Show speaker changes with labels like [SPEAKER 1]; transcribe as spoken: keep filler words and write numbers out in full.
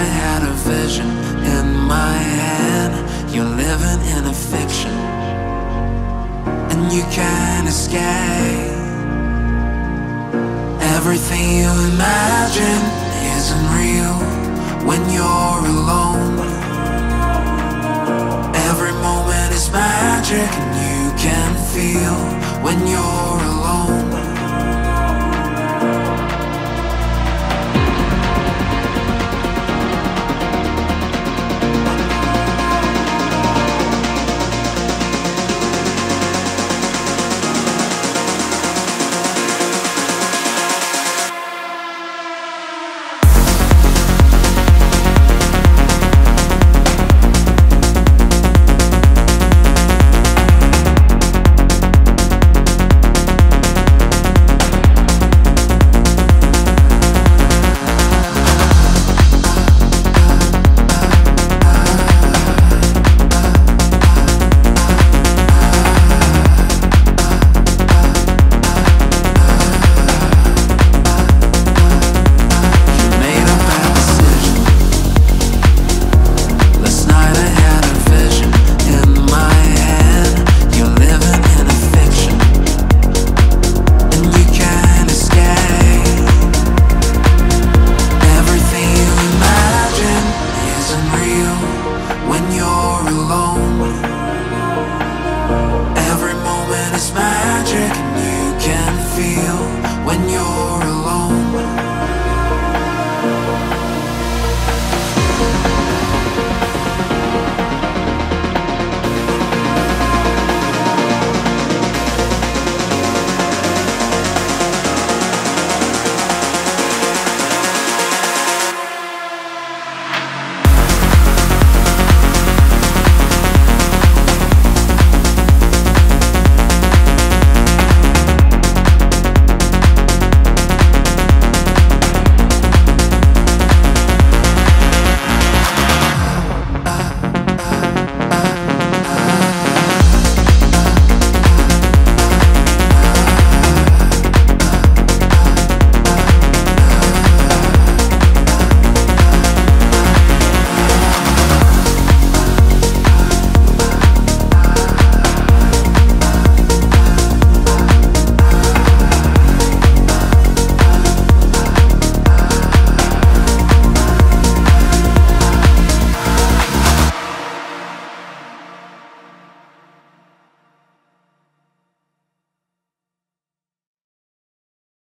[SPEAKER 1] had a vision in my head. You're living in a fiction, and you can't escape. Everything you imagine isn't real when you're alone. Every moment is magic, and you can feel when you're alone.